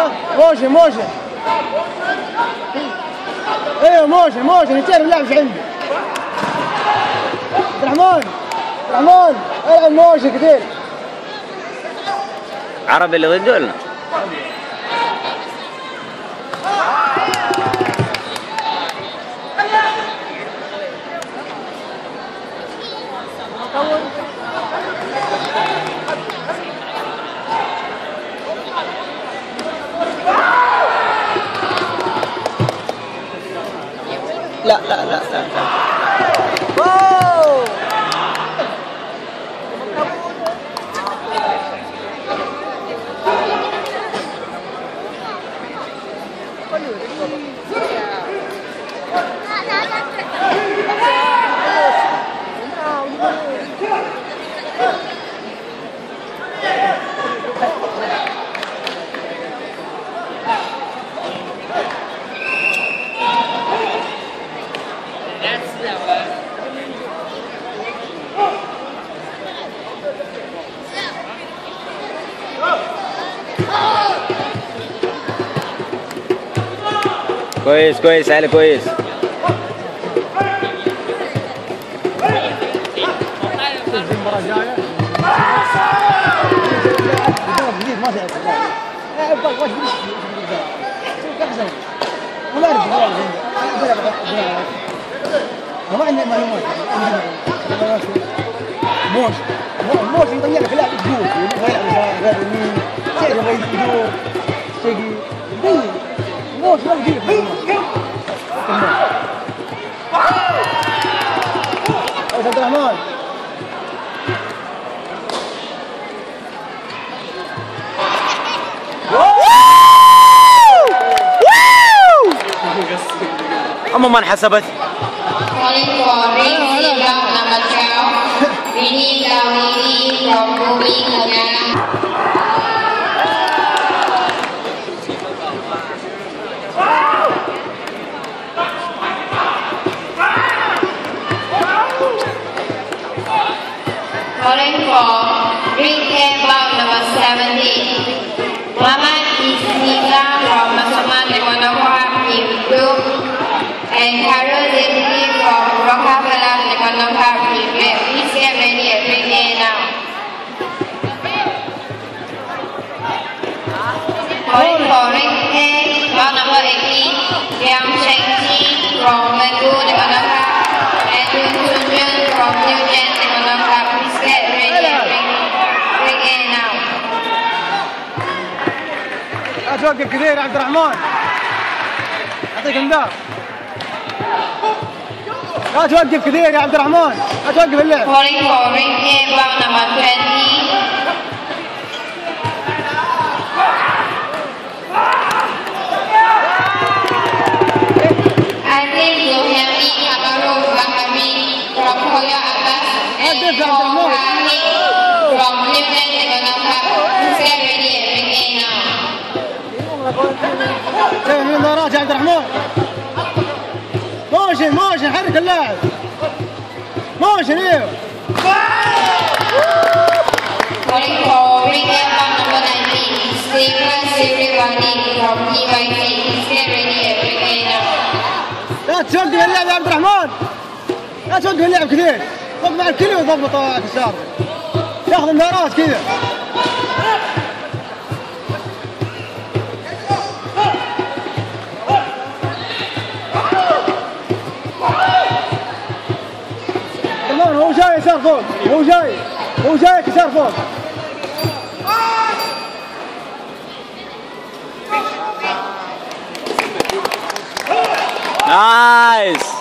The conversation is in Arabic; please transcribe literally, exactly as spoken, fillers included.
موشن موشن. ايوه موشن موشن يتعرف لاعب في عندي. عبد الرحمن عبد الرحمن العب موشن كثير. عربي اللي ضده ولا؟ لا لا لا لا واو كويس كويس علي كويس. المباراة جاية. جديد ما تعرف. ابغى واش بدي اسوي؟ ما اعرف ما عندي معلومات. موش موش يضيع لك لاعب يدور يبغى يلعب غير يمين شيء يبغى يدور شيء يضيع موش ما يجيب عبد الرحمن أما ما انحسبت. Calling for ring about number seventeen. Mama is Nika from Masaman Lekonoha in blue and Carol Zippi from Rockefeller Lekonoha in red. Please get ready at ring A now. Calling for ring A about number eighteen. Yang Shengji from Megu Lekonoha and Yun Chunjun from New Gen Lekonoha. Please get ready at ring, ring A now. لا توقف كثير يا عبد الرحمن. اعطيك انذار. لا توقف كثير يا عبد الرحمن. لا توقف اللعب. Calling for ring A about number twenty. I think you have me Kamaru Bahami from Korea Abbas and Kohani from Cleveland Lekonoha. Please get ready at ring A now. ايه من انذارات يا عبد الرحمن. موشن موشن حرك اللاعب. موشن ايوه. Calling for ring A about number nineteen. Stephen Sirivani from T Y C. Please get ready at ring A now. لا توقف اللعب يا عبد الرحمن. لا توقف اللعب كثير. ضبط مع الكل وضبط الشارع. ياخذ انذارات كذا. هو جاي يسار فوق. هو جاي. هو جاي يسار فوق. نايس.